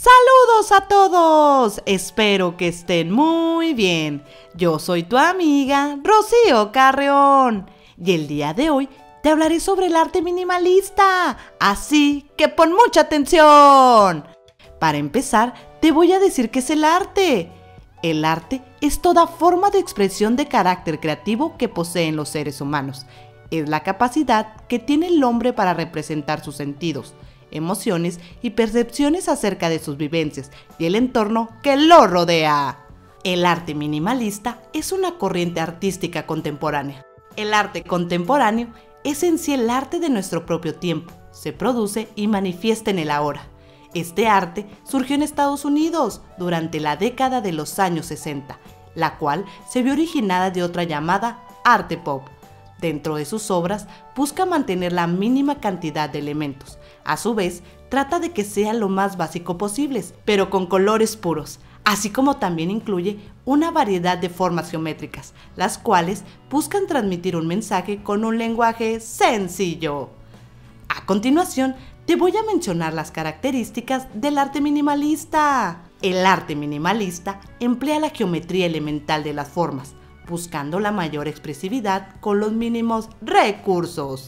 Saludos a todos, espero que estén muy bien. Yo soy tu amiga Rocío Carreón y el día de hoy te hablaré sobre el arte minimalista, así que pon mucha atención. Para empezar, te voy a decir qué es el arte. El arte es toda forma de expresión de carácter creativo que poseen los seres humanos. Es la capacidad que tiene el hombre para representar sus sentidos, emociones y percepciones acerca de sus vivencias y el entorno que lo rodea. El arte minimalista es una corriente artística contemporánea. El arte contemporáneo es en sí el arte de nuestro propio tiempo, se produce y manifiesta en el ahora. Este arte surgió en Estados Unidos durante la década de los años 60, la cual se vio originada de otra llamada arte pop. Dentro de sus obras busca mantener la mínima cantidad de elementos. A su vez, trata de que sean lo más básico posibles, pero con colores puros, así como también incluye una variedad de formas geométricas, las cuales buscan transmitir un mensaje con un lenguaje sencillo. A continuación, te voy a mencionar las características del arte minimalista. El arte minimalista emplea la geometría elemental de las formas, buscando la mayor expresividad con los mínimos recursos.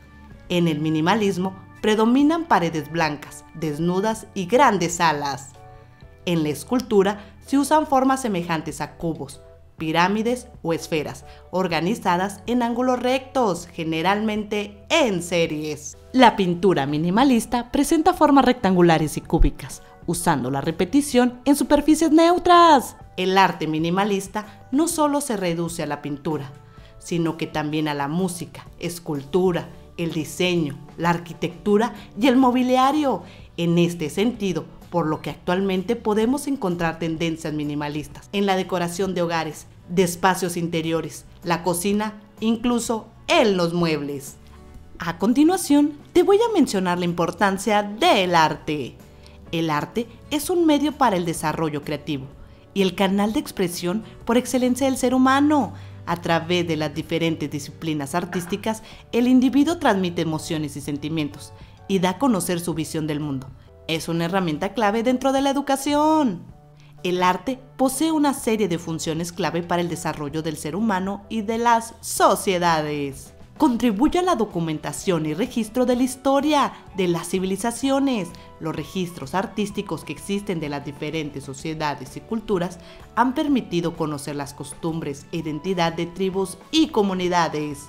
En el minimalismo predominan paredes blancas, desnudas y grandes alas. En la escultura se usan formas semejantes a cubos, pirámides o esferas, organizadas en ángulos rectos, generalmente en series. La pintura minimalista presenta formas rectangulares y cúbicas, usando la repetición en superficies neutras. El arte minimalista no solo se reduce a la pintura, sino que también a la música, escultura, el diseño, la arquitectura y el mobiliario. En este sentido, por lo que actualmente podemos encontrar tendencias minimalistas en la decoración de hogares, de espacios interiores, la cocina, incluso en los muebles. A continuación, te voy a mencionar la importancia del arte. El arte es un medio para el desarrollo creativo y el canal de expresión por excelencia del ser humano. A través de las diferentes disciplinas artísticas, el individuo transmite emociones y sentimientos y da a conocer su visión del mundo. Es una herramienta clave dentro de la educación. El arte posee una serie de funciones clave para el desarrollo del ser humano y de las sociedades. Contribuye a la documentación y registro de la historia de las civilizaciones. Los registros artísticos que existen de las diferentes sociedades y culturas han permitido conocer las costumbres e identidad de tribus y comunidades.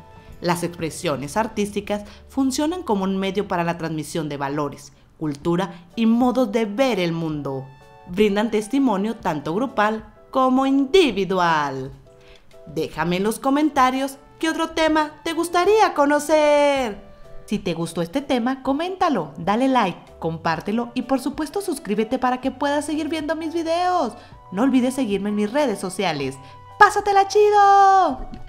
Las expresiones artísticas funcionan como un medio para la transmisión de valores, cultura y modos de ver el mundo. Brindan testimonio tanto grupal como individual. Déjame en los comentarios qué otro tema te gustaría conocer. Si te gustó este tema, coméntalo, dale like, compártelo y por supuesto suscríbete para que puedas seguir viendo mis videos. No olvides seguirme en mis redes sociales. ¡Pásatela chido!